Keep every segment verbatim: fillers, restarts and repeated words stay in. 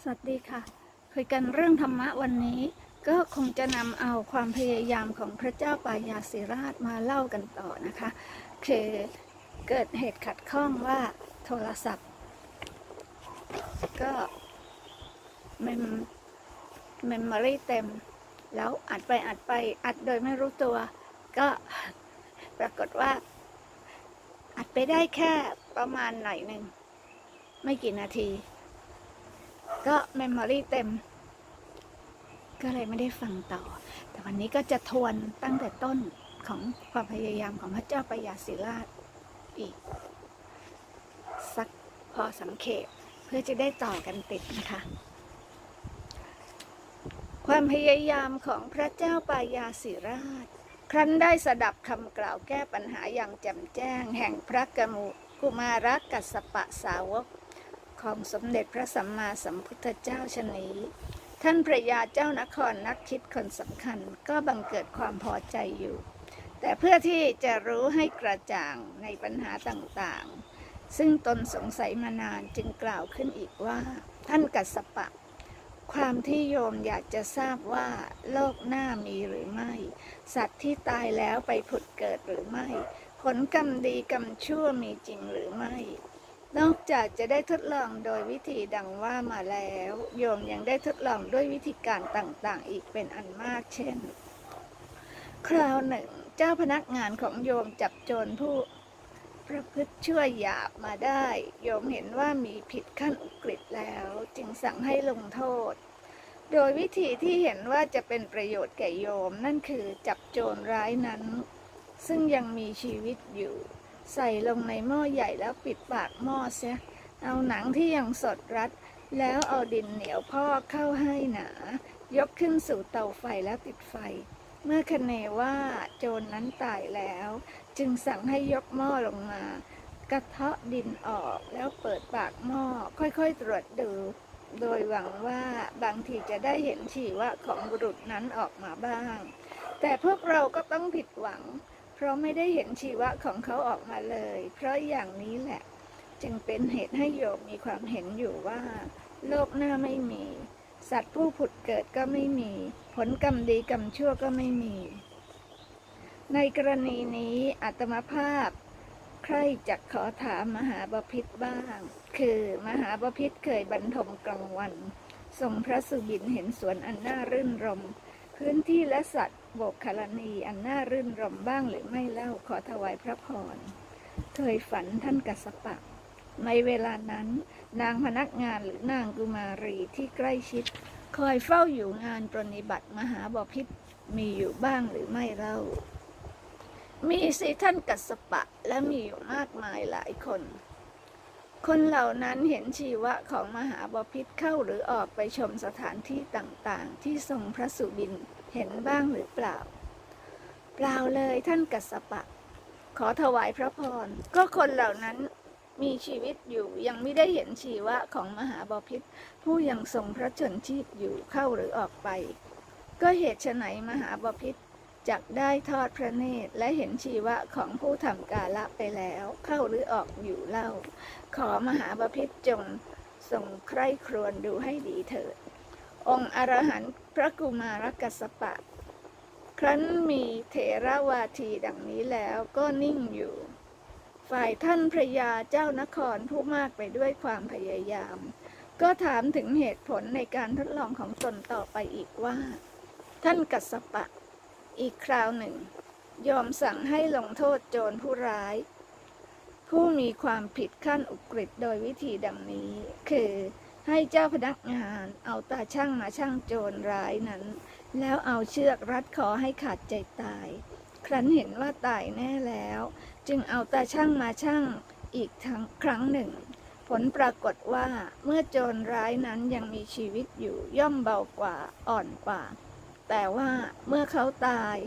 สวัสดีค่ะคุยกันเรื่องธรรมะวันนี้ก็คงจะนำเอาความพยายามของพระเจ้าปายาสิราชมาเล่ากันต่อนะคะคือเกิดเหตุขัดข้องว่าโทรศัพท์ก็เมมเมมโมรี่เต็มแล้วอัดไปอัดไปอัดโดยไม่รู้ตัวก็ปรากฏว่าอัดไปได้แค่ประมาณหน่อยหนึ่งไม่กี่นาทีก็เมมโมรี่เต็มก็เลยไม่ได้ฟังต่อแต่วันนี้ก็จะทวนตั้งแต่ต้นของความพยายามของพระเจ้าปายาสิราชอีกสักพอสังเขปเพื่อจะได้ต่อกันติดนะคะความพยายามของพระเจ้าปายาสิราชครั้นได้สดับคำกล่าวแก้ปัญหาอย่างแจ่มแจ้งแห่งพระกมุกุมารกัสสปะสาวกของสมเด็จพระสัมมาสัมพุทธเจ้าชนี้ท่านพระยาเจ้านครนักคิดคนสำคัญก็บังเกิดความพอใจอยู่แต่เพื่อที่จะรู้ให้กระจ่างในปัญหาต่างๆซึ่งตนสงสัยมานานจึงกล่าวขึ้นอีกว่าท่านกัสสปะความที่โยมอยากจะทราบว่าโลกหน้ามีหรือไม่สัตว์ที่ตายแล้วไปผุดเกิดหรือไม่ผลกรรมดีกรรมชั่วมีจริงหรือไม่นอกจากจะได้ทดลองโดยวิธีดังว่ามาแล้วโยมยังได้ทดลองด้วยวิธีการต่างๆอีกเป็นอันมากเช่นคราวหนึ่งเจ้าพนักงานของโยมจับโจรผู้ประพฤติชั่วหยาบมาได้โยมเห็นว่ามีผิดขั้นอุกฤษแล้วจึงสั่งให้ลงโทษโดยวิธีที่เห็นว่าจะเป็นประโยชน์แก่โยมนั่นคือจับโจรร้ายนั้นซึ่งยังมีชีวิตอยู่ใส่ลงในหม้อใหญ่แล้วปิดปากหม้อเสียเอาหนังที่ยังสดรัดแล้วเอาดินเหนียวพอกเข้าให้หนายกขึ้นสู่เตาไฟแล้วติดไฟเมื่อคะเนว่าโจรนั้นตายแล้วจึงสั่งให้ยกหม้อลงมากระเทาะดินออกแล้วเปิดปากหม้อค่อยๆตรวจดูโดยหวังว่าบางทีจะได้เห็นชีวะของบุรุษนั้นออกมาบ้างแต่พวกเราก็ต้องผิดหวังเพราะไม่ได้เห็นชีวะของเขาออกมาเลยเพราะอย่างนี้แหละจึงเป็นเหตุให้โยมมีความเห็นอยู่ว่าโลกหน้าไม่มีสัตว์ผู้ผุดเกิดก็ไม่มีผลกรรมดีกรรมชั่วก็ไม่มีในกรณีนี้อาตมาภาพใครจะขอถามมหาบพิตรบ้างคือมหาบพิตรเคยบรรทมกลางวันทรงพระสุบินเห็นสวนอันน่ารื่นรมพื้นที่และสัตว์โบกคลณีอันน่ารื่นรมบ้างหรือไม่เล่าขอถวายพระพรเคยฝันท่านกัสสปะในเวลานั้นนางพนักงานหรือนางกุมารีที่ใกล้ชิดคอยเฝ้าอยู่งานปรนนิบัติมหาบพิตรมีอยู่บ้างหรือไม่เล่ามีสิท่านกัสสปะและมีอยู่มากมายหลายคนคนเหล่านั้นเห็นชีวะของมหาบพิตรเข้าหรือออกไปชมสถานที่ต่างๆที่ทรงพระสุบินเห็นบ้างหรือเปล่าเปล่าเลยท่านกัสสปะขอถวายพระพรก็คนเหล่านั้นมีชีวิตอยู่ยังไม่ได้เห็นชีวะของมหาบพิตรผู้ยังทรงพระชนชีพอยู่เข้าหรือออกไปก็เหตุไฉนมหาบพิตรจักได้ทอดพระเนตรและเห็นชีวะของผู้ทำกาละไปแล้วเข้าหรือออกอยู่เล่าขอมหาบพิตรจงทรงใคร่ครวญดูให้ดีเถิดองค์อรหันต์พระกุมารกัสสปะครั้นมีเถรวาทีดังนี้แล้วก็นิ่งอยู่ฝ่ายท่านพระยาเจ้านครผู้มากไปด้วยความพยายามก็ถามถึงเหตุผลในการทดลองของตนต่อไปอีกว่าท่านกัสสปะอีกคราวหนึ่งยอมสั่งให้ลงโทษโจรผู้ร้ายผู้มีความผิดขั้นอุกฤษโดยวิธีดังนี้คือให้เจ้าพนักงานเอาตาช่างมาช่างโจรร้ายนั้นแล้วเอาเชือกรัดคอให้ขาดใจตายครั้นเห็นว่าตายแน่แล้วจึงเอาตาช่างมาช่างอีกทั้งครั้งหนึ่งผลปรากฏว่าเมื่อโจรร้ายนั้นยังมีชีวิตอยู่ย่อมเบากว่าอ่อนกว่าแต่ว่าเมื่อเขาตาย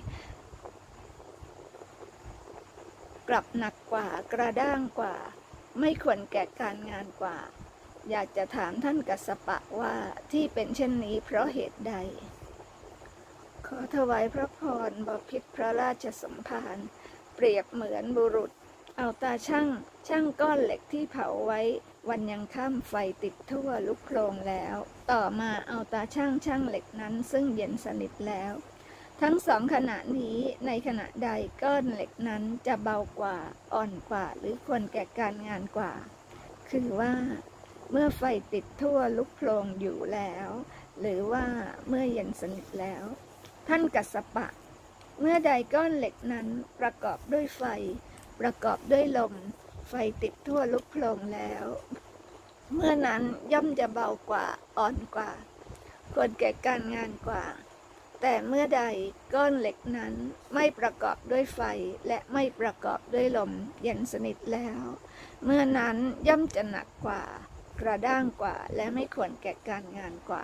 กลับหนักกว่ากระด้างกว่าไม่ควรแก่การงานกว่าอยากจะถามท่านกัสสปะว่าที่เป็นเช่นนี้เพราะเหตุใดขอถวายพระพรบพิตรพระราชสมภารเปรียบเหมือนบุรุษเอาตาช่างช่างก้อนเหล็กที่เผาไว้วันยังค่ำไฟติดทั่วลุกโคลงแล้ว ต่อมาเอาตาช่างช่างเหล็กนั้นซึ่งเย็นสนิทแล้ว ทั้งสองขณะนี้ในขณะใดก้อนเหล็กนั้นจะเบากว่าอ่อนกว่าหรือควรแก่การงานกว่าคือว่าเมื่อไฟติดทั่วลุกโคลงอยู่แล้วหรือว่าเมื่อเย็นสนิทแล้วท่านกัสสปะเมื่อใดก้อนเหล็กนั้นประกอบด้วยไฟประกอบด้วยลมไฟติดทั่วลุกโคลงแล้วเมื่อนั้นย่อมจะเบากว่าอ่อนกว่าควรแก่การงานกว่าแต่เมื่อใดก้อนเหล็กนั้นไม่ประกอบด้วยไฟและไม่ประกอบด้วยลมเย็นสนิทแล้วเมื่อนั้นย่อมจะหนักกว่ากระด้างกว่าและไม่ควรแก่การงานกว่า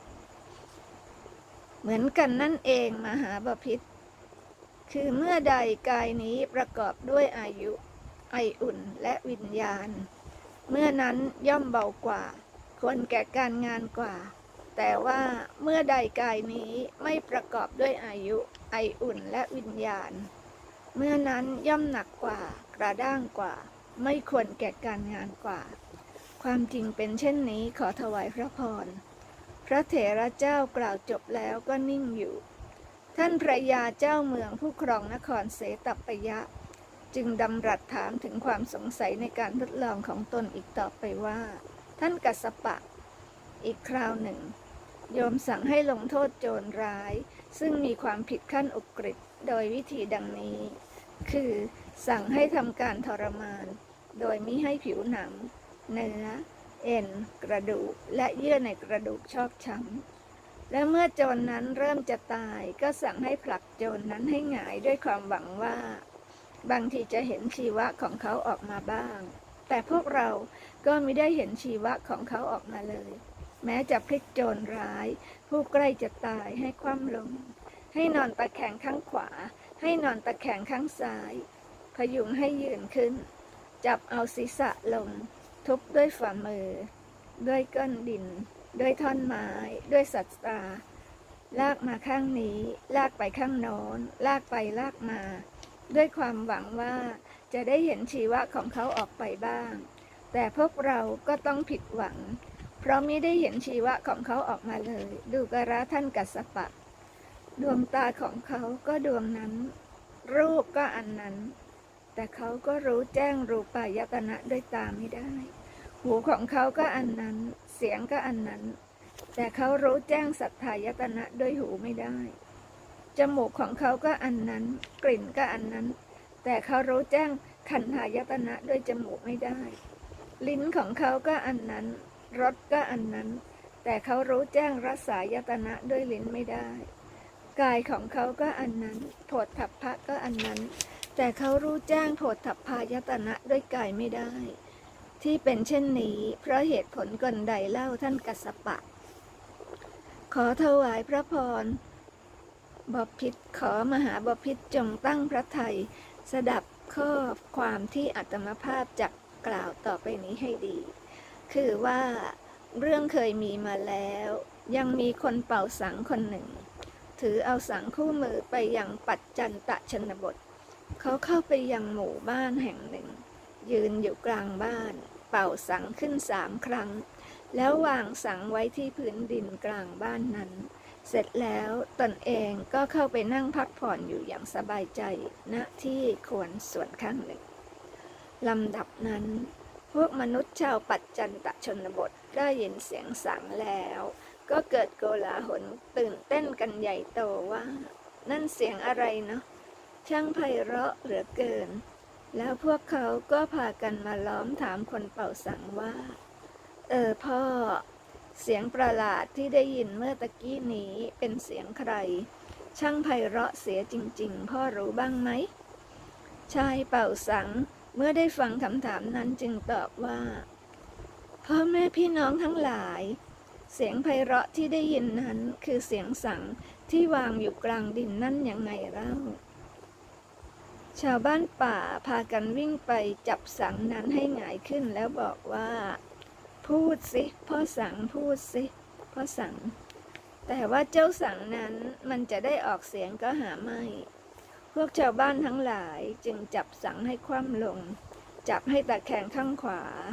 เหมือนกันนั่นเองมหาบพิตรคือเมื่อใดกายนี้ประกอบด้วยอายุไออุ่นและวิญญาณเมื่อนั้นย่อมเบากว่าควรแก่การงานกว่าแต่ว่าเมื่อใดกายนี้ไม่ประกอบด้วยอายุไออุ่นและวิญญาณเมื่อนั้นย่อมหนักกว่ากระด้างกว่าไม่ควรแก่การงานกว่าความจริงเป็นเช่นนี้ขอถวายพระพรพระเถระเจ้ากล่าวจบแล้วก็นิ่งอยู่ท่านพระยาเจ้าเมืองผู้ครองนครเสตปยะจึงดำรัสถามถึงความสงสัยในการทดลองของตนอีกต่อไปว่าท่านกัสสปะอีกคราวหนึ่งโยมสั่งให้ลงโทษโจรร้ายซึ่งมีความผิดขั้นอุกฤษโดยวิธีดังนี้คือสั่งให้ทำการทรมานโดยมิให้ผิวหนังเนื้อเอ็นกระดูกและเยื่อในกระดูกชอกช้ำและเมื่อโจรนั้นเริ่มจะตายก็สั่งให้ผลักโจรนั้นให้หงายด้วยความหวังว่าบางทีจะเห็นชีวะของเขาออกมาบ้างแต่พวกเราก็ไม่ได้เห็นชีวะของเขาออกมาเลยแม้จะพลิกโจรร้ายผู้ใกล้จะตายให้คว่ำลงให้นอนตะแคงข้างขวาให้นอนตะแคงข้างซ้ายพยุงให้ยืนขึ้นจับเอาศีรษะลงทุบด้วยฝ่ามือด้วยก้อนดินด้วยท่อนไม้ด้วยสัตราลากมาข้างนี้ลากไปข้างโน้นลากไปลากมาด้วยความหวังว่าจะได้เห็นชีวะของเขาออกไปบ้างแต่พวกเราก็ต้องผิดหวังเพราะไม่ได้เห็นชีวะของเขาออกมาเลยดูกระท่านกัสสปะดวงตาของเขาก็ดวงนั้นรูปก็อันนั้นแต่เขาก็รู้แจ้งรูปายตนะด้วยตาไม่ได้หูของเขาก็อันนั้นเสียงก็อันนั้นแต่เขารู้แจ้งสัทธายตนะด้วยหูไม่ได้จมูกของเขาก็อันนั้นกลิ่นก็อันนั้นแต่เขารู้แจ้งขันธายตนะด้วยจมูกไม่ได้ลิ้นของเขาก็อันนั้นรสก็อันนั้นแต่เขารู้แจ้งรสายตนะด้วยลิ้นไม่ได้กายของเขาก็อันนั้นโผฏฐัพพะก็อันนั้นแต่เขารู้แจ้งโผฏฐัพพายตนะด้วยกายไม่ได้ที่เป็นเช่นนี้เพราะเหตุผลกลใดเล่าท่านกัสสปะขอถวายพระพรบพิตรขอมหาบพิตรจงตั้งพระทัยสดับข้อความที่อาตมาภาพจักกล่าวต่อไปนี้ให้ดีคือว่าเรื่องเคยมีมาแล้วยังมีคนเป่าสังคนหนึ่งถือเอาสังคู่มือไปยังปัจจันตชนบทเขาเข้าไปยังหมู่บ้านแห่งหนึ่งยืนอยู่กลางบ้านเป่าสังขึ้นสามครั้งแล้ววางสังไว้ที่พื้นดินกลางบ้านนั้นเสร็จแล้วตนเองก็เข้าไปนั่งพักผ่อนอยู่อย่างสบายใจณที่ควรส่วนข้างหนึ่งลำดับนั้นพวกมนุษย์ชาวปัจจันตชนบทได้ยินเสียงสังแล้วก็เกิดโกลาหลตื่นเต้นกันใหญ่โตว่านั่นเสียงอะไรเนาะช่างไพเราะเหลือเกินแล้วพวกเขาก็พากันมาล้อมถามคนเป่าสังว่าเออพ่อเสียงประหลาดที่ได้ยินเมื่อตะกี้นี้เป็นเสียงใครช่างไพเราะเสียจริงๆพ่อรู้บ้างไหมชายเป่าสังเมื่อได้ฟังคำถามนั้นจึงตอบว่าพ่อแม่พี่น้องทั้งหลายเสียงไพเราะที่ได้ยินนั้นคือเสียงสังที่วางอยู่กลางดินนั่นยังไงเล่าชาวบ้านป่าพากันวิ่งไปจับสังนั้นให้หงายขึ้นแล้วบอกว่าพูดสิพ่อสังพูดสิพ่อสังแต่ว่าเจ้าสังนั้นมันจะได้ออกเสียงก็หาไม่พวกชาวบ้านทั้งหลายจึงจับสังให้คว่ำลงจับให้ตะแคงข้างขวา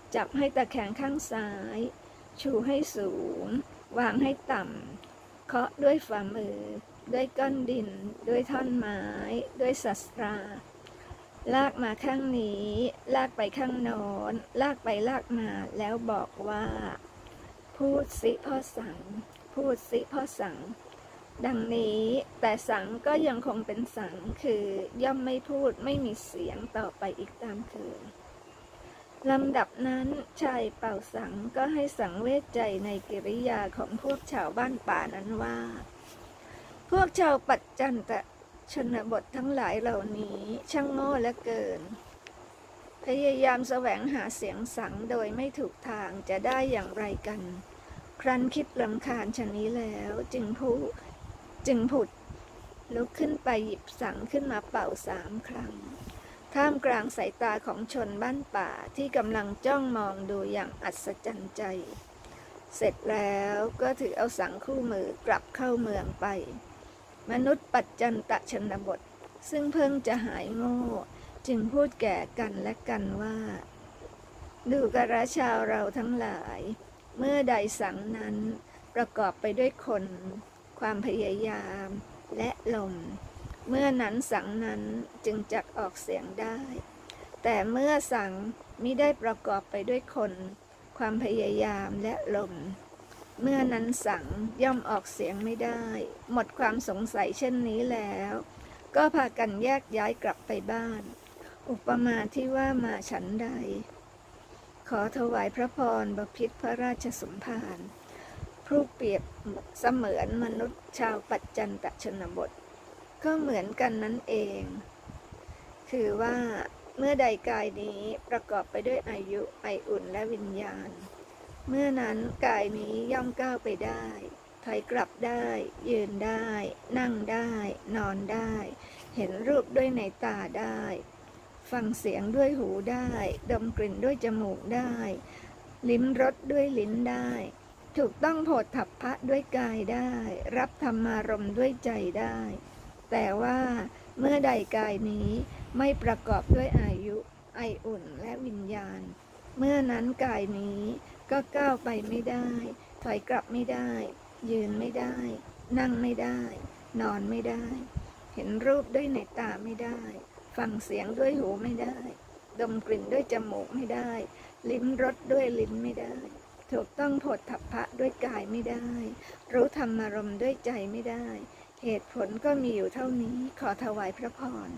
จับให้ตะแคงข้างซ้าย ชูให้สูง วางให้ต่ำ เคาะด้วยฝ่ามือ ด้วยก้อนดิน ด้วยท่อนไม้ ด้วยศัสตรา ลากมาข้างนี้ ลากไปข้างโน้น ลากไปลากมาแล้วบอกว่า พูดสิพ่อสัง พูดสิพ่อสัง ดังนี้แต่สังก็ยังคงเป็นสัง คือย่อมไม่พูดไม่มีเสียงต่อไปอีกตามเคยลำดับนั้นชายเป่าสังก็ให้สังเวชใจในกิริยาของพวกชาวบ้านป่านั้นว่า พวกชาวปัจจันตชนบททั้งหลายเหล่านี้ช่างโง่เหลือเกินพยายามแสวงหาเสียงสังโดยไม่ถูกทางจะได้อย่างไรกัน ครั้นคิดรำคาญชะนี้แล้วจึงพูดจึงผุดลุกขึ้นไปหยิบสังขึ้นมาเป่าสามครั้งท่ามกลางสายตาของชนบ้านป่าที่กำลังจ้องมองดูอย่างอัศจรรย์ใจเสร็จแล้วก็ถือเอาสังคู่มือกลับเข้าเมืองไปมนุษย์ปัจจันตชนบทซึ่งเพิ่งจะหายโง่จึงพูดแก่กันและกันว่าดูกระชาวเราทั้งหลายเมื่อใดสังนั้นประกอบไปด้วยคนความพยายามและลมเมื่อนั้นสังนั้นจึงจักออกเสียงได้แต่เมื่อสังมิได้ประกอบไปด้วยคนความพยายามและลมเมื่อนั้นสังย่อมออกเสียงไม่ได้หมดความสงสัยเช่นนี้แล้วก็พากันแยกย้ายกลับไปบ้านอุปมาที่ว่ามาฉันใดขอถวายพระพรบพิตรพระราชสมภารผู้เปรียบเสมือนมนุษย์ชาวปัจจันตชนบทก็เหมือนกันนั่นเองคือว่าเมื่อใดกายนี้ประกอบไปด้วยอายุไออุ่นและวิญญาณเมื่อนั้นกายนี้ย่อมก้าวไปได้ถอยกลับได้ยืนได้นั่งได้นอนได้เห็นรูปด้วยในตาได้ฟังเสียงด้วยหูได้ดมกลิ่นด้วยจมูกได้ลิ้มรสด้วยลิ้นได้ถูกต้องโผฏฐัพพะด้วยกายได้รับธรรมารมณ์ด้วยใจได้แต่ว่าเมื่อใดกายนี้ไม่ประกอบด้วยอายุไออุ่นและวิญญาณเมื่อนั้นกายนี้ก็ก้าวไปไม่ได้ถอยกลับไม่ได้ยืนไม่ได้นั่งไม่ได้นอนไม่ได้เห็นรูปด้วยในตาไม่ได้ฟังเสียงด้วยหูไม่ได้ดมกลิ่นด้วยจมูกไม่ได้ลิ้มรสด้วยลิ้นไม่ได้ถูกต้องโผฏฐัพพะด้วยกายไม่ได้รู้ธรรมารมณ์ด้วยใจไม่ได้เหตุผลก็มีอยู่เท่านี้ขอถวายพระพร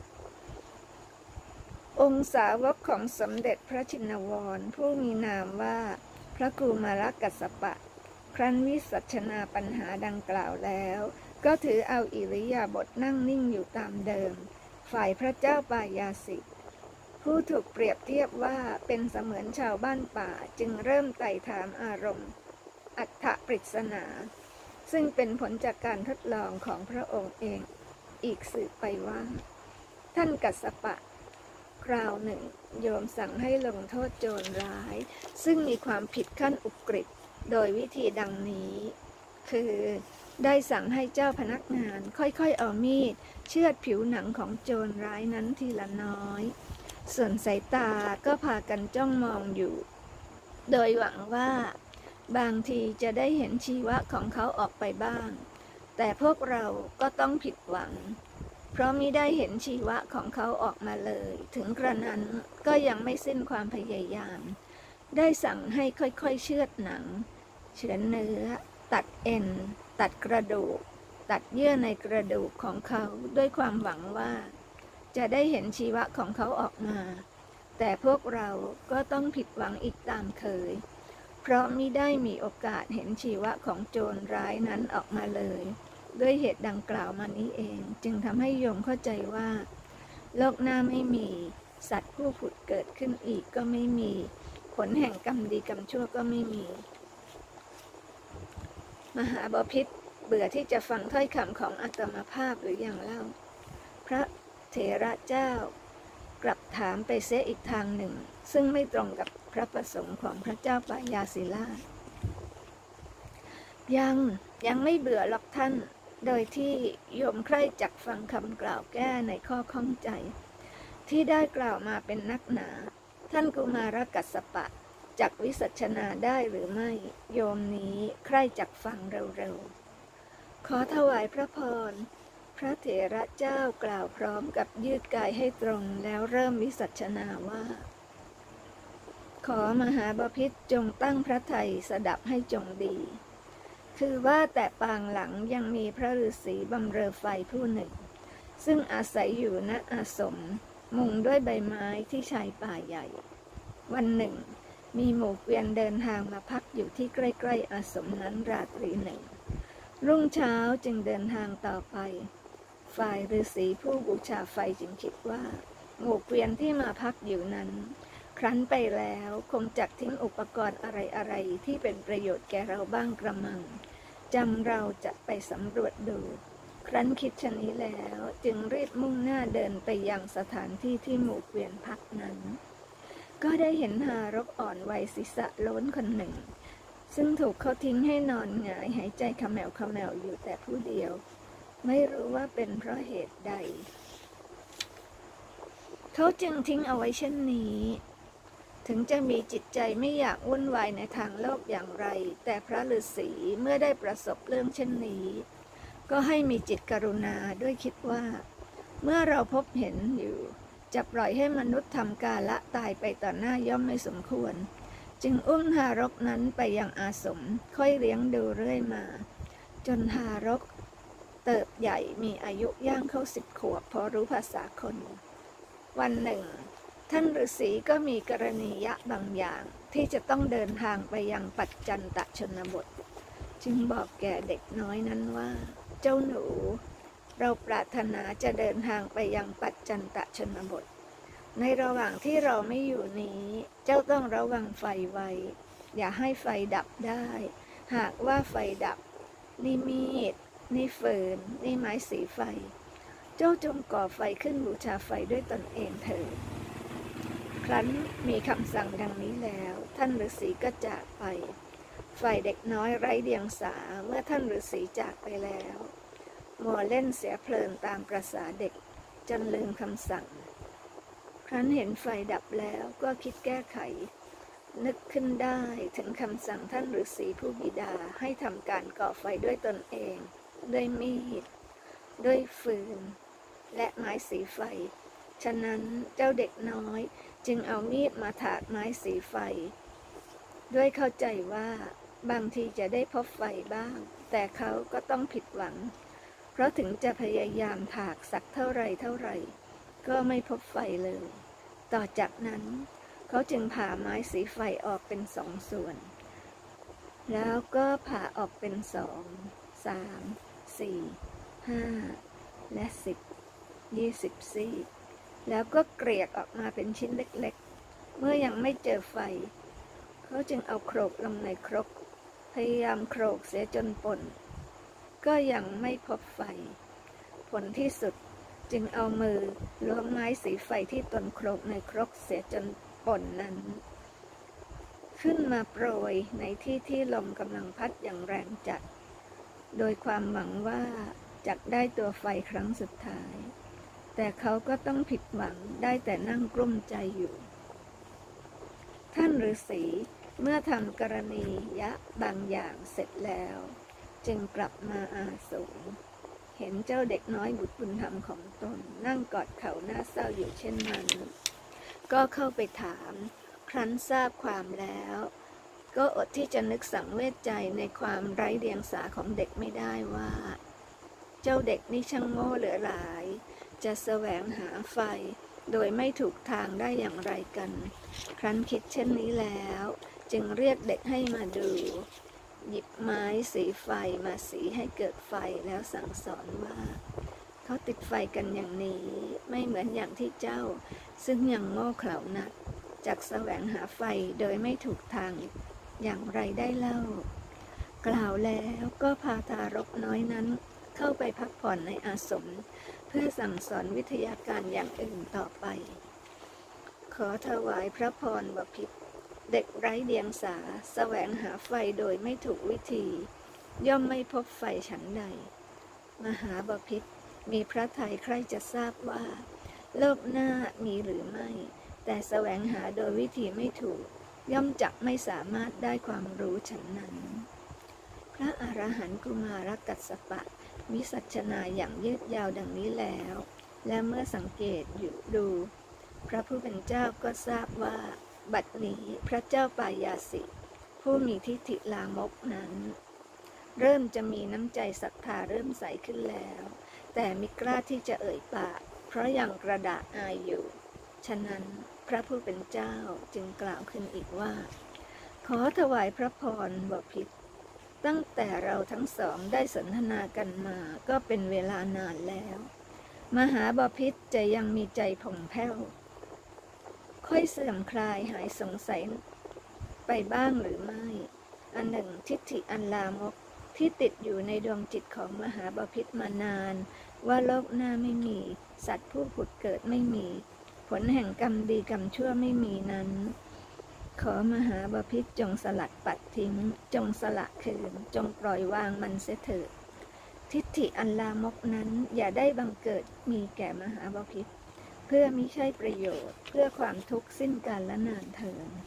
องค์สาวกของสมเด็จพระชินวรผู้มีนามว่าพระกุมารกัสสปะครั้นวิสัชนาปัญหาดังกล่าวแล้วก็ถือเอาอิริยาบถนั่งนิ่งอยู่ตามเดิมฝ่ายพระเจ้าปายาสิทธิ์ผู้ถูกเปรียบเทียบว่าเป็นเสมือนชาวบ้านป่าจึงเริ่มไต่ถามอารมณ์อัฏฐปริศนาซึ่งเป็นผลจากการทดลองของพระองค์เองอีกสืบไปว่าท่านกัสสปะคราวหนึ่งโยมสั่งให้ลงโทษโจรร้ายซึ่งมีความผิดขั้นอุกฤษโดยวิธีดังนี้คือได้สั่งให้เจ้าพนักงานค่อยๆเอามีดเชือดผิวหนังของโจรร้ายนั้นทีละน้อยส่วนสายตาก็พากันจ้องมองอยู่โดยหวังว่าบางทีจะได้เห็นชีวะของเขาออกไปบ้างแต่พวกเราก็ต้องผิดหวังเพราะมิได้เห็นชีวะของเขาออกมาเลยถึงกระนั้นก็ยังไม่สิ้นความพยายามได้สั่งให้ค่อยๆเชือดหนังเฉือนเนื้อตัดเอ็นตัดกระดูกตัดเยื่อในกระดูกของเขาด้วยความหวังว่าจะได้เห็นชีวะของเขาออกมาแต่พวกเราก็ต้องผิดหวังอีกตามเคยเพราะมิได้มีโอกาสเห็นชีวะของโจรร้ายนั้นออกมาเลยด้วยเหตุดังกล่าวมานี้เองจึงทำให้โยมเข้าใจว่าโลกหน้าไม่มีสัตว์ผู้ผุดเกิดขึ้นอีกก็ไม่มีผลแห่งกรรมดีกรรมชั่วก็ไม่มีมหาบพิตรเบื่อที่จะฟังถ้อยคำของอาตมาภาพหรืออย่างเล่าพระเถระเจ้ากลับถามไปเสียอีกทางหนึ่งซึ่งไม่ตรงกับพระประสงค์ของพระเจ้าปายาศิราชยังยังไม่เบื่อหรอกท่านโดยที่โยมใคร่จักฟังคำกล่าวแก้ในข้อข้องใจที่ได้กล่าวมาเป็นนักหนาท่านกุมารกัสสปะจักวิสัชนาได้หรือไม่โยมนี้ใคร่จักฟังเร็วๆขอถวายพระพรพระเถระเจ้ากล่าวพร้อมกับยืดกายให้ตรงแล้วเริ่มวิสัชนาว่าขอมหาบพิตรจงตั้งพระทัยสดับให้จงดีคือว่าแต่ปางหลังยังมีพระฤาษีบำเรอไฟผู้หนึ่งซึ่งอาศัยอยู่ณอาสมมุงด้วยใบไม้ที่ชายป่าใหญ่วันหนึ่งมีหมู่เกวียนเดินทางมาพักอยู่ที่ใกล้ๆอาสมนั้นราตรีหนึ่งรุ่งเช้าจึงเดินทางต่อไปฝ่ายฤาษีผู้บูชาไฟจึงคิดว่าหมู่เกวียนที่มาพักอยู่นั้นครั้นไปแล้วคงจักทิ้งอุปกรณ์อะไรๆที่เป็นประโยชน์แก่เราบ้างกระมังจำเราจะไปสำรวจดูครั้นคิดชะนี้แล้วจึงรีบมุ่งหน้าเดินไปยังสถานที่ที่หมู่เกวียนพักนั้นก็ได้เห็นทารกอ่อนวัยศีรษะโล้นคนหนึ่งซึ่งถูกเขาทิ้งให้นอนหงายหายใจขมแมวขมแมวอยู่แต่ผู้เดียวไม่รู้ว่าเป็นเพราะเหตุใดเขาจึงทิ้งเอาไว้เช่นนี้ถึงจะมีจิตใจไม่อยากวุ่นวายในทางโลกอย่างไรแต่พระฤาษีเมื่อได้ประสบเรื่องเช่นนี้ก็ให้มีจิตกรุณาด้วยคิดว่าเมื่อเราพบเห็นอยู่จะปล่อยให้มนุษย์ทำกาละตายไปต่อหน้าย่อมไม่สมควรจึงอุ้มทารกนั้นไปยังอาสมค่อยเลี้ยงดูเรื่อยมาจนทารกเติบใหญ่มีอายุย่างเข้าสิบขวบพอรู้ภาษาคนวันหนึ่งท่านฤาษีก็มีกรณียะบางอย่างที่จะต้องเดินทางไปยังปัจจันตชนบทจึงบอกแก่เด็กน้อยนั้นว่าเจ้าหนูเราปรารถนาจะเดินทางไปยังปัจจันตชนบทในระหว่างที่เราไม่อยู่นี้เจ้าต้องระวังไฟไว้อย่าให้ไฟดับได้หากว่าไฟดับนี่มีดนี่ฟืนนี่ไม้สีไฟเจ้าจงก่อไฟขึ้นบูชาไฟด้วยตนเองเถิดครั้นมีคำสั่งดังนี้แล้วท่านฤาษีก็จากไปฝ่ายเด็กน้อยไร้เดียงสาเมื่อท่านฤาษีจากไปแล้วมัวเล่นเสียเพลินตามประสาเด็กจนลืมคำสั่งครั้นเห็นไฟดับแล้วก็คิดแก้ไขนึกขึ้นได้ถึงคำสั่งท่านฤาษีผู้บิดาให้ทำการก่อไฟด้วยตนเองด้วยมีดด้วยฟืนและไม้สีไฟฉะนั้นเจ้าเด็กน้อยจึงเอามีดมาถากไม้สีไฟด้วยเข้าใจว่าบางทีจะได้พบไฟบ้างแต่เขาก็ต้องผิดหวังเพราะถึงจะพยายามถากสักเท่าไรเท่าไรก็ไม่พบไฟเลยต่อจากนั้นเขาจึงผ่าไม้สีไฟออกเป็นสองส่วนแล้วก็ผ่าออกเป็นสองสามสี่ห้าและสิบยี่สิบซี่แล้วก็เกลี่ยออกมาเป็นชิ้นเล็กๆเมื่อยังไม่เจอไฟเขาจึงเอาโขลกลงในครกพยายามโขลกเสียจนป่นก็ยังไม่พบไฟผลที่สุดจึงเอามือล้วงไม้สีไฟที่ตนโขลกในครกเสียจนป่นนั้นขึ้นมาโปรยในที่ที่ลมกำลังพัดอย่างแรงจัดโดยความหวังว่าจะได้ตัวไฟครั้งสุดท้ายแต่เขาก็ต้องผิดหวังได้แต่นั่งกลุ้มใจอยู่ท่านฤาษีเมื่อทำกรณียะบางอย่างเสร็จแล้วจึงกลับมาอาสมเห็นเจ้าเด็กน้อยบุตรบุญธรรมของตนนั่งกอดเข่าหน้าเศร้าอยู่เช่นนั้นก็เข้าไปถามครั้นทราบความแล้วก็อดที่จะนึกสังเวชใจในความไร้เดียงสาของเด็กไม่ได้ว่าเจ้าเด็กนี่ช่างโง่เหลือหลายจะแสวงหาไฟโดยไม่ถูกทางได้อย่างไรกันครั้นคิดเช่นนี้แล้วจึงเรียกเด็กให้มาดูหยิบไม้สีไฟมาสีให้เกิดไฟแล้วสั่งสอนว่าเขาติดไฟกันอย่างนี้ไม่เหมือนอย่างที่เจ้าซึ่งยังโง่เขลานักจักแสวงหาไฟโดยไม่ถูกทางอย่างไรได้เล่ากล่าวแล้วก็พาทารกน้อยนั้นเข้าไปพักผ่อนในอาสมเพื่อสั่งสอนวิทยาการอย่างอื่นต่อไปขอถวายพระพรบพิตรเด็กไร้เดียงสาแสวงหาไฟโดยไม่ถูกวิธีย่อมไม่พบไฟฉันใดมหาบพิตรมีพระทัยใคร่จะทราบว่าโลกหน้ามีหรือไม่แต่แสวงหาโดยวิธีไม่ถูกย่อมจักไม่สามารถได้ความรู้ฉันนั้นพระอรหันต์กุมารกัสสปะวิสัชนาอย่างยืดยาวดังนี้แล้วและเมื่อสังเกตอยู่ดูพระผู้เป็นเจ้าก็ทราบว่าบัดนี้พระเจ้าปายาสิผู้มีทิฏฐิลามกนั้นเริ่มจะมีน้ำใจศรัทธาเริ่มใสขึ้นแล้วแต่มิกล้าที่จะเอ่ยปากเพราะยังกระดากอายอยู่ฉะนั้นพระผู้เป็นเจ้าจึงกล่าวขึ้นอีกว่าขอถวายพระพรบพิตรตั้งแต่เราทั้งสองได้สนทนากันมาก็เป็นเวลานานแล้วมหาบพิตรจะยังมีใจผ่องแผ้วค่อยเสื่อมคลายหายสงสัยไปบ้างหรือไม่อันหนึ่งทิฏฐิอันลามกที่ติดอยู่ในดวงจิตของมหาบพิตรมานานว่าโลกหน้าไม่มีสัตว์ผู้ผุดเกิดไม่มีผลแห่งกรรมดีกรรมชั่วไม่มีนั้นขอมหาบพิตรจงสลัดปัดทิ้งจงสละคืนจงปล่อยวางมันเสียเถิดทิฏฐิอันลามกนั้นอย่าได้บังเกิดมีแก่มหาบพิตรเพื่อมิใช่ประโยชน์เพื่อความทุกข์สิ้นกาลและนานเทิน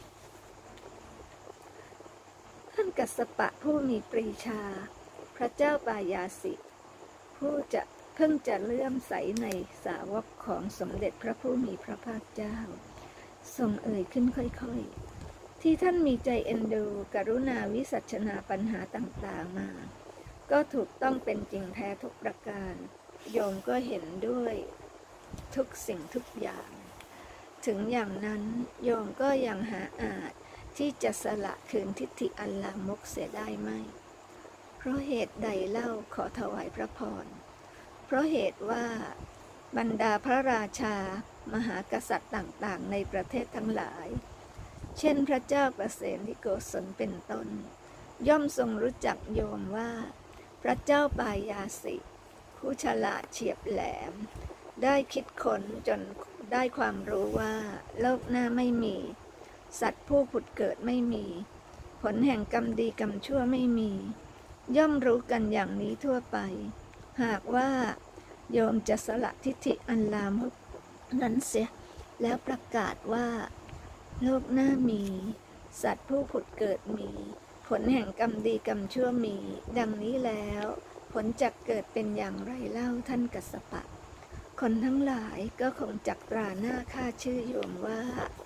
ท่านกัสสปะผู้มีปรีชาพระเจ้าปายาสิผู้จะเพิ่งจะเลื่อมใสในสาวกของสมเด็จพระผู้มีพระภาคเจ้าทรงเอ่ยขึ้นค่อยๆที่ท่านมีใจเอ็นดูกรุณาวิสัชนาปัญหาต่างๆมาก็ถูกต้องเป็นจริงแท้ทุกประการโยมก็เห็นด้วยทุกสิ่งทุกอย่างถึงอย่างนั้นโยมก็ยังหาอาจที่จะสละคืนทิฏฐิอันลามกเสียได้ไหมเพราะเหตุใดเล่าขอถวายพระพรเพราะเหตุว่าบรรดาพระราชามหากษัตริย์ต่างๆในประเทศทั้งหลายเช่นพระเจ้าประเสนที่โกศลเป็นต้นย่อมทรงรู้จักโยมว่าพระเจ้าปายาสิผู้ฉลาดเฉียบแหลมได้คิดค้นจนได้ความรู้ว่าโลกหน้าไม่มีสัตว์ผู้ผุดเกิดไม่มีผลแห่งกรรมดีกรรมชั่วไม่มีย่อมรู้กันอย่างนี้ทั่วไปหากว่าโยมจะสละทิฏฐิอันลามกนั้นเสียแล้วประกาศว่าโลกหน้ามีสัตว์ผู้ผุดเกิดมีผลแห่งกรรมดีกรรมชั่วมีดังนี้แล้วผลจักเกิดเป็นอย่างไรเล่าท่านกัสสปะคนทั้งหลายก็คงจักตราหน้าค่าชื่อโยมว่า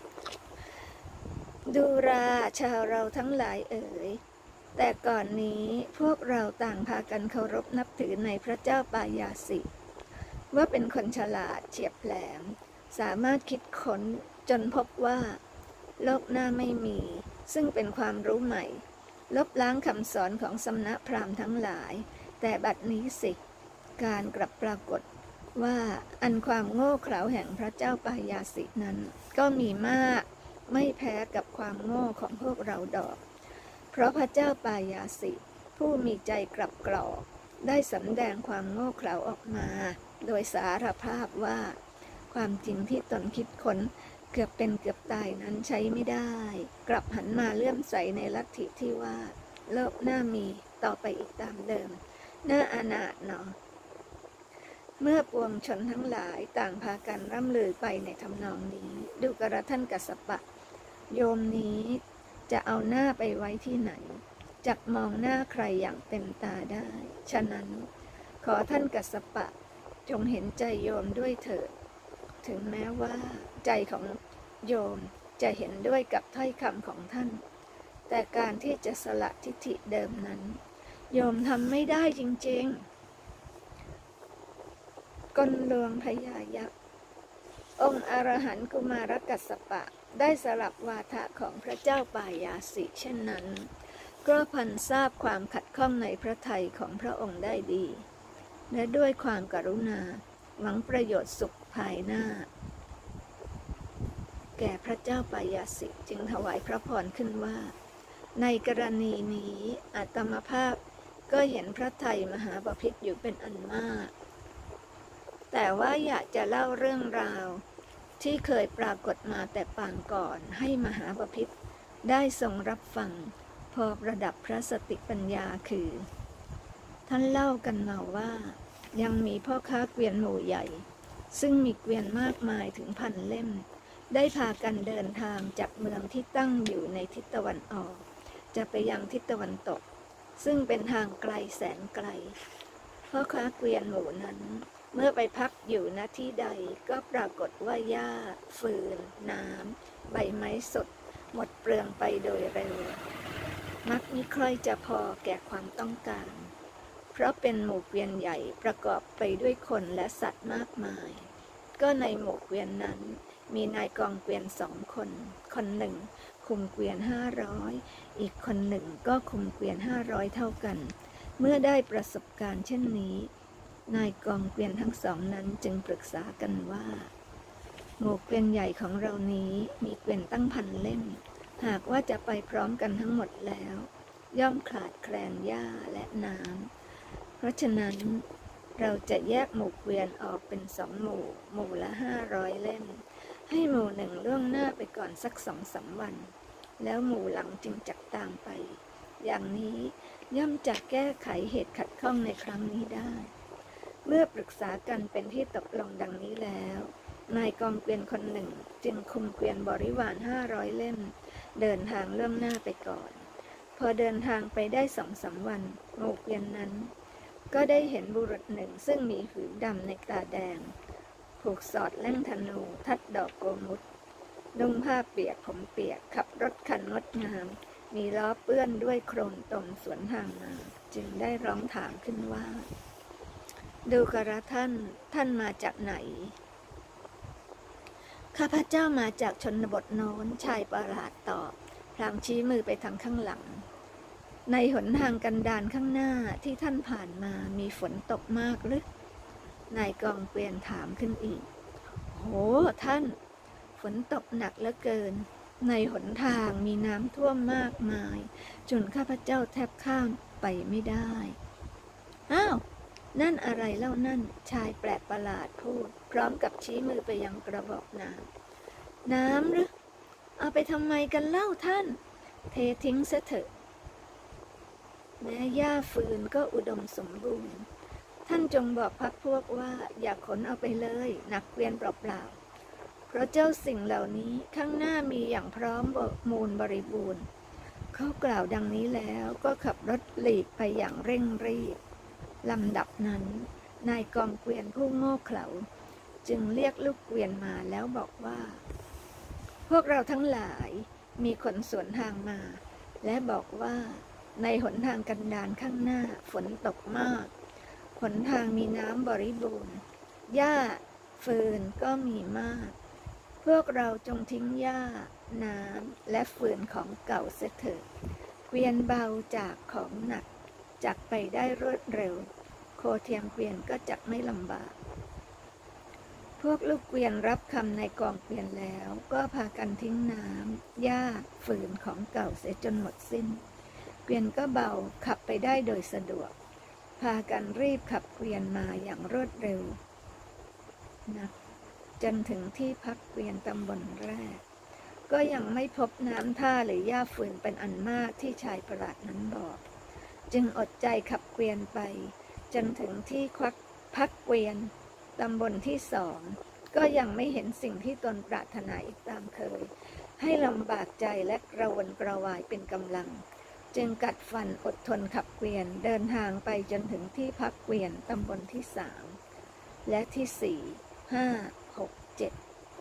ดูราชาวเราทั้งหลายเอ๋ยแต่ก่อนนี้พวกเราต่างพากันเคารพนับถือในพระเจ้าปายาสิว่าเป็นคนฉลาดเฉียบแหลมสามารถคิดค้นจนพบว่าโลกหน้าไม่มีซึ่งเป็นความรู้ใหม่ลบล้างคำสอนของสำนักพราหมณ์ทั้งหลายแต่บัดนี้สิการกลับปรากฏว่าอันความโง่เขลาแห่งพระเจ้าปายาสินั้นก็มีมากไม่แพ้กับความโง่ของพวกเราดอกเพราะพระเจ้าปายาสิผู้มีใจกลับกรอกได้สำแดงความโง่เขลาออกมาโดยสารภาพว่าความจริงที่ตนคิดค้นเกือบเป็นเกือบตายนั้นใช้ไม่ได้กลับหันมาเลื่อมใสในลัทธิที่ว่าโลกหน้ามีต่อไปอีกตามเดิมน่าอนาถเนาะเมื่อปวงชนทั้งหลายต่างพากันร่ำลือไปในทำนองนี้ดูกระท่านกัสสปะโยมนี้จะเอาหน้าไปไว้ที่ไหนจักมองหน้าใครอย่างเต็มตาได้ฉะนั้นขอท่านกัสสปะจงเห็นใจโยมด้วยเถิดถึงแม้ว่าใจของโยมจะเห็นด้วยกับถ้อยคำของท่านแต่การที่จะสละทิฏฐิเดิมนั้นโยมทำไม่ได้จริงๆกลลวงพญายักษ์องค์อรหันต์กุมารกัสสปะได้สลับวาทะของพระเจ้าปายาสิเช่นนั้นก็พันทราบความขัดข้องในพระทัยของพระองค์ได้ดีและด้วยความกรุณาหวังประโยชน์สุขภายหน้าแก่พระเจ้าปายาสิจึงถวายพระพรขึ้นว่าในกรณีนี้อาตมาภาพก็เห็นพระทัยมหาบพิตรอยู่เป็นอันมากแต่ว่าอยากจะเล่าเรื่องราวที่เคยปรากฏมาแต่ปางก่อนให้มหาบพิตรได้ทรงรับฟังพอประดับพระสติปัญญาคือท่านเล่ากันมาว่ายังมีพ่อค้าเกวียนหมู่ใหญ่ซึ่งมีเกวียนมากมายถึงพันเล่มได้พากันเดินทางจากเมืองที่ตั้งอยู่ในทิศตะวันออกจะไปยังทิศตะวันตกซึ่งเป็นทางไกลแสนไกลพ่อค้าเกวียนหมู่นั้นเมื่อไปพักอยู่ณที่ใดก็ปรากฏว่าหญ้าฟืนน้ำใบไม้สดหมดเปลืองไปโดยเร็วมักมิค่อยจะพอแก่ความต้องการเพราะเป็นหมู่เกวียนใหญ่ประกอบไปด้วยคนและสัตว์มากมายก็ในหมู่เกวียนนั้นมีนายกองเกวียนสองคนคนหนึ่งคุมเกวียนห้าร้อยอีกคนหนึ่งก็คุมเกวียนห้าร้อยเท่ากันเมื่อได้ประสบการณ์เช่นนี้นายกองเกวียนทั้งสองนั้นจึงปรึกษากันว่าหมู่เกวียนใหญ่ของเรานี้มีเกวียนตั้งพันเล่มหากว่าจะไปพร้อมกันทั้งหมดแล้วย่อมขาดแคลนหญ้าและน้ำเพราะฉะนั้นเราจะแยกหมู่เกวียนออกเป็นสองหมู่หมู่ละห้าร้อยเล่มให้หมู่หนึ่งล่วงหน้าไปก่อนสักสองสามวันแล้วหมู่หลังจึงจักตามไปอย่างนี้ย่อมจะแก้ไขเหตุขัดข้องในครั้งนี้ได้เมื่อปรึกษากันเป็นที่ตกลงดังนี้แล้วนายกองเกวียนคนหนึ่งจึงคุมเกวียนบริวารห้าร้อยเล่มเดินทางล่วงหน้าไปก่อนพอเดินทางไปได้สองสามวันหมู่เกวียนนั้นก็ได้เห็นบุรุษหนึ่งซึ่งมีผิวดำในตาแดงผูกสอดแล่งธนูทัดดอกโกมุตนุ่งผ้าเปียกผมเปียกขับรถคันงดงามมีล้อเปื้อนด้วยโคลนตมสวนทางมาจึงได้ร้องถามขึ้นว่าดูกระท่านท่านมาจากไหนข้าพเจ้ามาจากชนบทโน้นชายประหลาดตอบพลางชี้มือไปทางข้างหลังในหนทางกันดารข้างหน้าที่ท่านผ่านมามีฝนตกมากหรือนายกองเกวียนถามขึ้นอีกโหท่านฝนตกหนักเหลือเกินในหนทางมีน้ำท่วมมากมายจนข้าพเจ้าแทบข้ามไปไม่ได้อ้าวนั่นอะไรเล่านั่นชายแปลกประหลาดพูดพร้อมกับชี้มือไปยังกระบอกน้ำน้ำหรือเอาไปทำไมกันเล่าท่านเททิ้งซะเถอะแม้หญ้าฟืนก็อุดมสมบูรณ์ท่านจงบอกพรรคพวกว่าอย่าขนเอาไปเลยหนักเกวียนเปล่าๆเพราะเจ้าสิ่งเหล่านี้ข้างหน้ามีอย่างพร้อมมูลบริบูรณ์เขากล่าวดังนี้แล้วก็ขับรถหลีกไปอย่างเร่งรีบลำดับนั้นนายกองเกวียนผู้โง่เขลาจึงเรียกลูกเกวียนมาแล้วบอกว่าพวกเราทั้งหลายมีคนสวนทางมาและบอกว่าในหนทางกันดารข้างหน้าฝนตกมากหนทางมีน้ำบริบูรณ์หญ้าฟืนก็มีมากพวกเราจงทิ้งหญ้าน้ำและฟืนของเก่าเสียเถิดเกวียนเบาจากของหนักจักไปได้รวดเร็วโคเทียมเกวียนก็จักไม่ลำบากพวกลูกเกวียนรับคำในกองเกวียนแล้วก็พากันทิ้งน้ำหญ้าฟืนของเก่าเสียจนหมดสิ้นเกวียนก็เบาขับไปได้โดยสะดวกพากันรีบขับเกวียนมาอย่างรวดเร็วนักจนถึงที่พักเกวียนตำบลแรกก็ยังไม่พบน้ำท่าหรือหญ้าฟืนเป็นอันมากที่ชายประหลาดนั้นบอกจึงอดใจขับเกวียนไปจนถึงที่ควักพักเกวียนตำบลที่สองก็ยังไม่เห็นสิ่งที่ตนปรารถนาอีกตามเคยให้ลำบากใจและกระวนกระวายเป็นกำลังจึงกัดฟันอดทนขับเกวียนเดินทางไปจนถึงที่พักเกวียนตำบลที่สามและที่สี่ห้าหกเจ็ด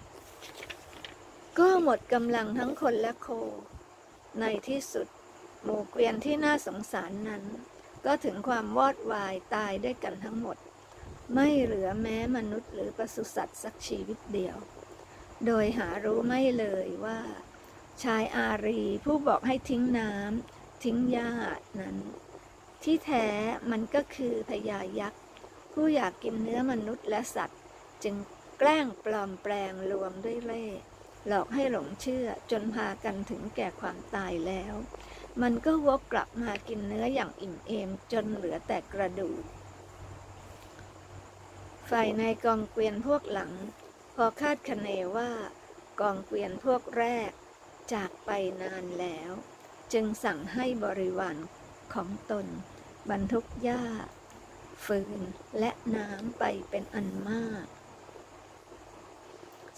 ก็หมดกำลังทั้งคนและโคในที่สุดหมู่เกวียนที่น่าสงสารนั้นก็ถึงความวอดวายตายด้วยกันทั้งหมดไม่เหลือแม้มนุษย์หรือปศุสัตว์สักชีวิตเดียวโดยหารู้ไม่เลยว่าชายอารีผู้บอกให้ทิ้งน้ำทิ้งหญ้านั้นที่แท้มันก็คือพญายักษ์ผู้อยากกินเนื้อมนุษย์และสัตว์จึงแกล้งปลอมแปลงลวงด้วยเล่ห์หลอกให้หลงเชื่อจนพากันถึงแก่ความตายแล้วมันก็วกกลับมากินเนื้ออย่างอิ่มเอมจนเหลือแต่กระดูกฝ่ายในกองเกวียนพวกหลังพอคาดคะเนว่ากองเกวียนพวกแรกจากไปนานแล้วจึงสั่งให้บริวารของตนบรรทุกหญ้าฟืนและน้ำไปเป็นอันมากเส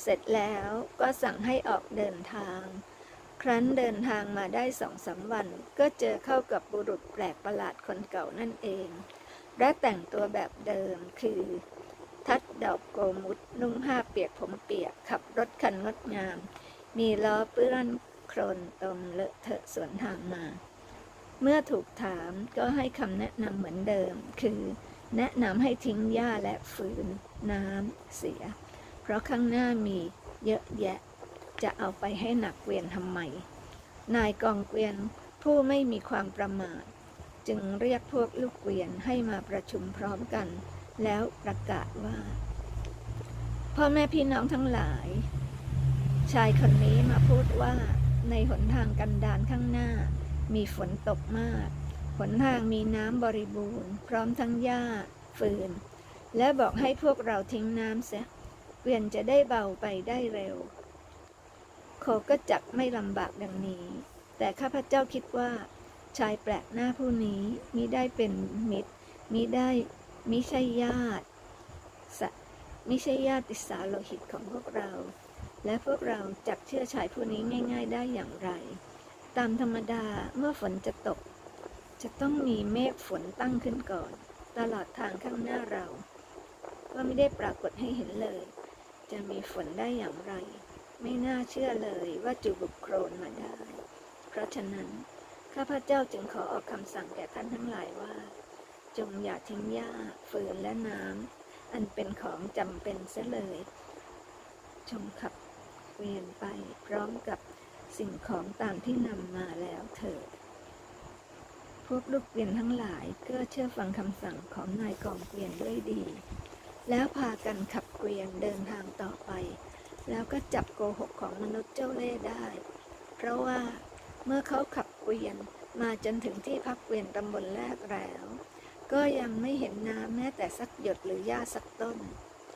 ร็จแล้วก็สั่งให้ออกเดินทางครั้นเดินทางมาได้สองสามวันก็เจอเข้ากับบุรุษแปลกประหลาดคนเก่านั่นเองและแต่งตัวแบบเดิมคือทัดดอกโกมุตนุ่งผ้าเปียกผมเปียกขับรถคันงดงามมีล้อเปื้อนโคลนตมเลอะเทอะสวนทางมาเมื่อถูกถามก็ให้คำแนะนำเหมือนเดิมคือแนะนำให้ทิ้งหญ้าและฟืนน้ำเสียเพราะข้างหน้ามีเยอะแยะจะเอาไปให้หนักเกวียนทำไมนายกองเกวียนผู้ไม่มีความประมาทจึงเรียกพวกลูกเกวียนให้มาประชุมพร้อมกันแล้วประกาศว่าพ่อแม่พี่น้องทั้งหลายชายคนนี้มาพูดว่าในหนทางกันดารข้างหน้ามีฝนตกมากหนทางมีน้ำบริบูรณ์พร้อมทั้งหญ้าฟืนและบอกให้พวกเราทิ้งน้ำเสียเกวียนจะได้เบาไปได้เร็วโคก็จักไม่ลำบากดังนี้แต่ข้าพเจ้าคิดว่าชายแปลกหน้าผู้นี้มิได้เป็นมิตรมิได้มิใช่ญาติมิใช่ญาติสาโลหิตของพวกเราและพวกเราจักเชื่อชายผู้นี้ง่ายๆได้อย่างไรตามธรรมดาเมื่อฝนจะตกจะต้องมีเมฆฝนตั้งขึ้นก่อนตลอดทางข้างหน้าเราก็ไม่ได้ปรากฏให้เห็นเลยจะมีฝนได้อย่างไรไม่น่าเชื่อเลยว่าจะบุกโคลนมาได้เพราะฉะนั้นข้าพเจ้าจึงขอออกคำสั่งแก่ท่านทั้งหลายว่าจงอย่าทิ้งหญ้าฟืนและน้ำอันเป็นของจำเป็นเสียเลยจงขับเกวียนไปพร้อมกับสิ่งของตามที่นำมาแล้วเถิดพวกลูกเกวียนทั้งหลายก็เชื่อฟังคำสั่งของนายกองเกวียนด้วยดีแล้วพากันขับเกวียนเดินทางต่อไปแล้วก็จับโกหกของมนุษย์เจ้าเล่ห์ได้เพราะว่าเมื่อเขาขับเกวียนมาจนถึงที่พักเกวียนตำบลแรกแล้วก็ยังไม่เห็นน้ำแม้แต่สักหยดหรือหญ้าสักต้น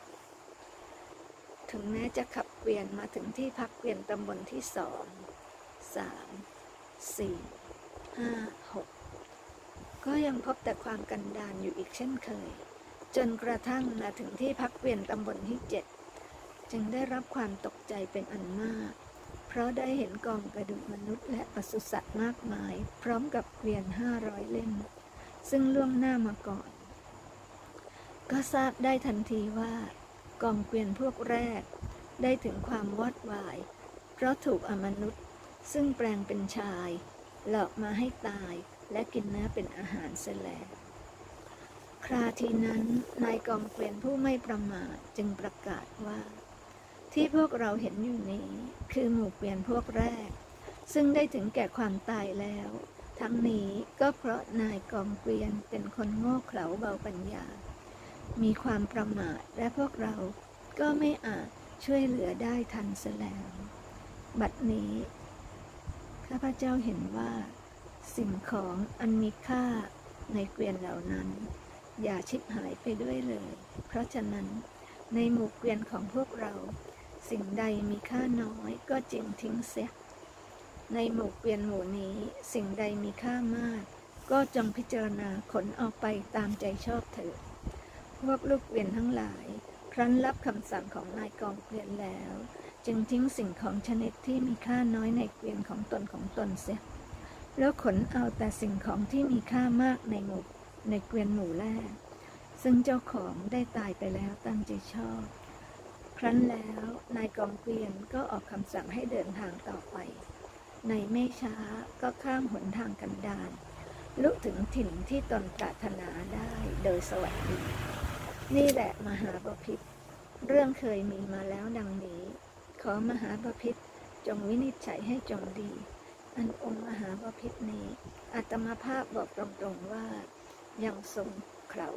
ถึงแม้จะขับเกวียนมาถึงที่พักเกวียนตำบลที่สองสามสี่ห้าหกก็ยังพบแต่ความกันดารอยู่อีกเช่นเคยจนกระทั่งมาถึงที่พักเกวียนตำบลที่เจ็ดจึงได้รับความตกใจเป็นอันมากเพราะได้เห็นกองกระดูกมนุษย์และปศุสัตว์มากมายพร้อมกับเกวียนห้าร้อยเล่มซึ่งล่วงหน้ามาก่อนก็ทราบได้ทันทีว่ากองเกวียนพวกแรกได้ถึงความวอดวายเพราะถูกอมนุษย์ซึ่งแปลงเป็นชายหลอกมาให้ตายและกินเนื้อเป็นอาหารเสียแล้วคราทีนั้นนายกองเกวียนผู้ไม่ประมาทจึงประกาศว่าที่พวกเราเห็นอยู่นี้คือหมู่เกวียนพวกแรกซึ่งได้ถึงแก่ความตายแล้วทั้งนี้ก็เพราะนายกองเกวียนเป็นคนโง่เขลาเบาปัญญามีความประมาทและพวกเราก็ไม่อาจช่วยเหลือได้ทันเสียแล้วบัดนี้ข้าพเจ้าเห็นว่าสิ่งของอันมีค่าในเกวียนเหล่านั้นอย่าชิบหายไปด้วยเลยเพราะฉะนั้นในหมู่เกวียนของพวกเราสิ่งใดมีค่าน้อยก็จึงทิ้งเสียในหมู่เกวียนหมู่นี้สิ่งใดมีค่ามากก็จงพิจารณาขนออกไปตามใจชอบเถิดพวกลูกเกวียนทั้งหลายครั้นรับคำสั่งของนายกองเกวียนแล้วจึงทิ้งสิ่งของชนิดที่มีค่าน้อยในเกวียนของตนของตนเสียแล้วขนเอาแต่สิ่งของที่มีค่ามากในหมู่ในเกวียนหมู่แรกซึ่งเจ้าของได้ตายไปแล้วตั้งใจชอบครั้นแล้วนายกองเกวียนก็ออกคำสั่งให้เดินทางต่อไปในไม่ช้าก็ข้ามหนทางกันดารลุถึงถิ่นที่ตนปรารถนาได้โดยสวัสดีนี่แหละมหาบพิตรเรื่องเคยมีมาแล้วดังนี้ขอมหาบพิตรจงวินิจฉัยให้จงดีอันองค์มหาบพิตรนี้อาตมาภาพบอกตรงๆว่ายังทรงเขลา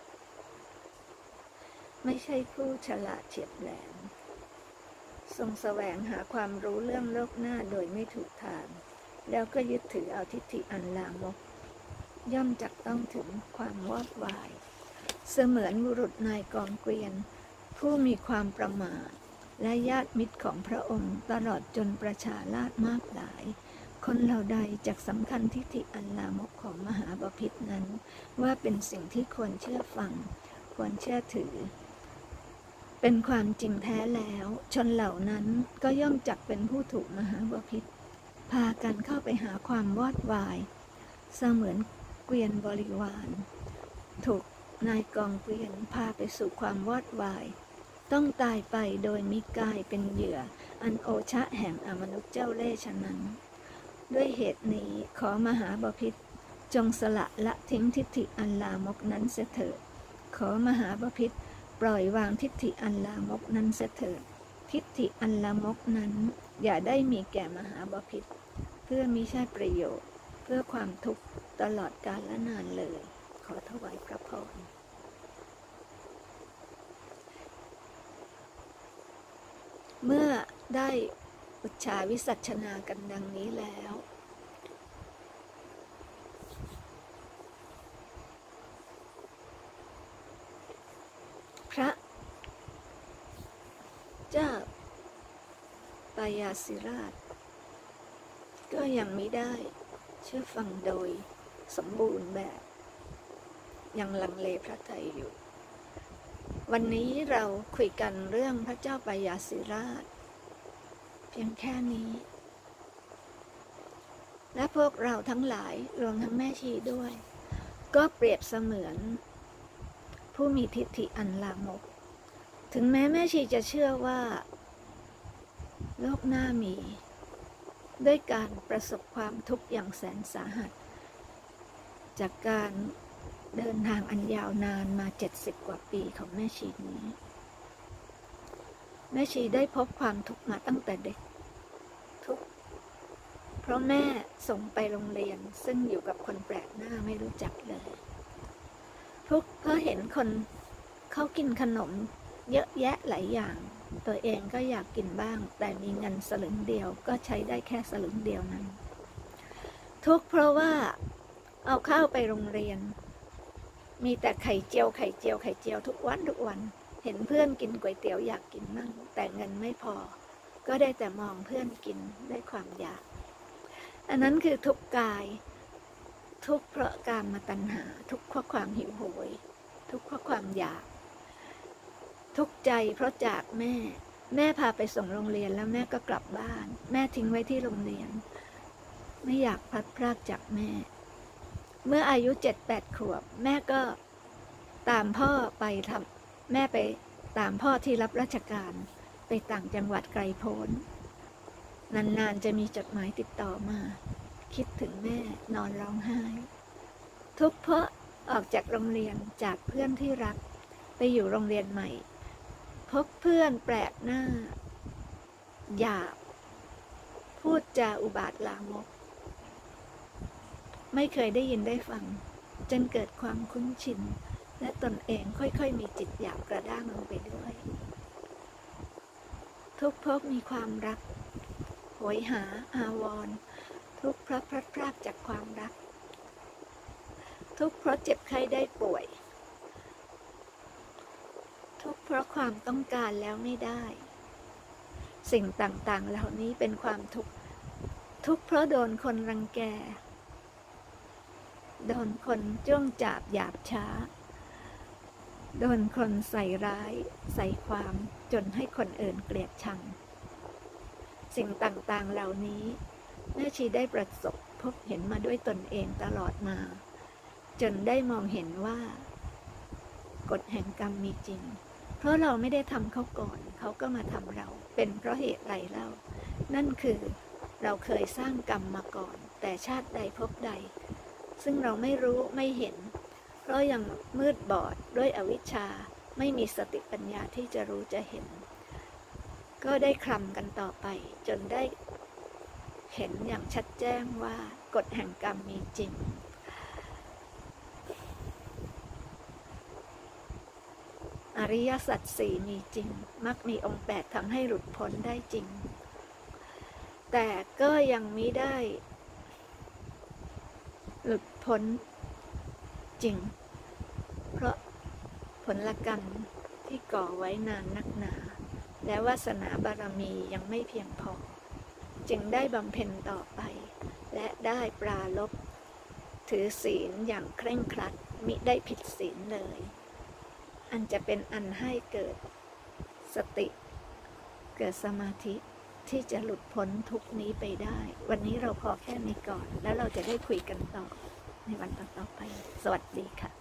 ไม่ใช่ผู้ฉลาดเฉียบแหลมทรงแสวงหาความรู้เรื่องโลกหน้าโดยไม่ถูกทางแล้วก็ยึดถือเอาทิฏฐิอันลามกย่อมจักต้องถึงความวอดวายเสมือนบุรุษนายกองเกวียนผู้มีความประมาทและญาติมิตรของพระองค์ตลอดจนประชาราษฎร์มากหลายคนเหล่าใดจักสำคัญทิฏฐิอันลามกของมหาบพิตรนั้นว่าเป็นสิ่งที่ควรเชื่อฟังควรเชื่อถือเป็นความจริงแท้แล้วชนเหล่านั้นก็ย่อมจักเป็นผู้ถูกมหาบพิตรพากันเข้าไปหาความวอดวายเสมือนเกวียนบริวารถูกนายกองเกวียนพาไปสู่ความวอดวายต้องตายไปโดยมิกายเป็นเหยื่ออันโอชะแห่งอมนุษย์เจ้าเล่ห์ฉะนั้นด้วยเหตุนี้ขอมหาบพิตรจงสละละทิ้งทิฏฐิอันลามกนั้นเสียเถิดขอมหาบพิตรปล่อยวางทิฏฐิอันลามกนั้นเสียเถิดทิฏฐิอันลามกนั้นอย่าได้มีแก่มหาบพิตรเพื่อมิใช่ประโยชน์เพื่อความทุกข์ตลอดกาลและนานเลยขอถวายพระพรเมื่อได้อุจฉาวิสัชนากันดังนี้แล้วพระเจ้าปายาสิราชก็ยังมิได้เชื่อฟังโดยสมบูรณ์แบบยังลังเลพระทัยอยู่วันนี้เราคุยกันเรื่องพระเจ้าปายาสิราชเพียงแค่นี้และพวกเราทั้งหลายรวมทั้งแม่ชีด้วยก็เปรียบเสมือนผู้มีทิฏฐิอันลามกถึงแม้แม่ชีจะเชื่อว่าโลกหน้ามีด้วยการประสบความทุกข์อย่างแสนสาหัสจากการเดินทางอันยาวนานมาเจ็ดสิบกว่าปีของแม่ชีนี้แม่ชีได้พบความทุกข์มาตั้งแต่เด็กทุกข์เพราะแม่ส่งไปโรงเรียนซึ่งอยู่กับคนแปลกหน้าไม่รู้จักเลยทุกข์เพราะเห็นคนเขากินขนมเยอะแยะหลายอย่างตัวเองก็อยากกินบ้างแต่มีเงินสลึงเดียวก็ใช้ได้แค่สลึงเดียวนั้นทุกข์เพราะว่าเอาข้าวไปโรงเรียนมีแต่ไข่เจียวไข่เจียวไข่เจียวทุกวันทุกวันเห็นเพื่อนกินก๋วยเตี๋ยวอยากกินมั่งแต่เงินไม่พอก็ได้แต่มองเพื่อนกินได้ความอยากอันนั้นคือทุกข์กายทุกข์เพราะกามตัณหาทุกข์เพราะความหิวโหยทุกข์เพราะความอยากทุกข์ใจเพราะจากแม่แม่พาไปส่งโรงเรียนแล้วแม่ก็กลับบ้านแม่ทิ้งไว้ที่โรงเรียนไม่อยากพลัดพรากจากแม่เมื่ออายุเจ็ดแปดขวบแม่ก็ตามพ่อไปทำแม่ไปตามพ่อที่รับราชการไปต่างจังหวัดไกลโพ้นนานๆจะมีจดหมายติดต่อมาคิดถึงแม่นอนร้องไห้ทุกข์เพราะออกจากโรงเรียนจากเพื่อนที่รักไปอยู่โรงเรียนใหม่พบเพื่อนแปลกหน้าหยาบพูดจาอุบาทลามกไม่เคยได้ยินได้ฟังจนเกิดความคุ้นชินและตนเองค่อยๆมีจิตหยาบกระด้างลงไปด้วยทุกข์เพราะมีความรักโหยหาอาวรณ์ทุกข์เพราะพลัดพรากจากความรักทุกข์เพราะเจ็บไข้ได้ป่วยทุกข์เพราะความต้องการแล้วไม่ได้สิ่งต่างๆเหล่านี้เป็นความทุกข์ทุกข์เพราะโดนคนรังแกโดนคนจ้วงจาบหยาบช้าโดนคนใส่ร้ายใส่ความจนให้คนอื่นเกลียดชังสิ่งต่างๆเหล่านี้แม่ชีได้ประสบพบเห็นมาด้วยตนเองตลอดมาจนได้มองเห็นว่ากฎแห่งกรรมมีจริงเพราะเราไม่ได้ทำเขาก่อนเขาก็มาทำเราเป็นเพราะเหตุไรเล่านั่นคือเราเคยสร้างกรรมมาก่อนแต่ชาติใดพบใดซึ่งเราไม่รู้ไม่เห็นเพราะยังมืดบอดด้วยอวิชชาไม่มีสติปัญญาที่จะรู้จะเห็นก็ได้คลำกันต่อไปจนได้เห็นอย่างชัดแจ้งว่ากฎแห่งกรรมมีจริงอริยสัจสี่มีจริงมรรคมีองค์แปดทำให้หลุดพ้นได้จริงแต่ก็ยังมิได้หลุดพ้นจริงเพราะผลกรรมที่ก่อไว้นานนักหนาและวาสนาบารมียังไม่เพียงพอจึงได้บำเพ็ญต่อไปและได้ปราลบถือศีลอย่างเคร่งครัดมิได้ผิดศีลเลยอันจะเป็นอันให้เกิดสติ เกิดสมาธิที่จะหลุดพ้นทุกนี้ไปได้ วันนี้เราพอแค่นี้ก่อนแล้วเราจะได้คุยกันต่อในวันต่อๆไปสวัสดีค่ะ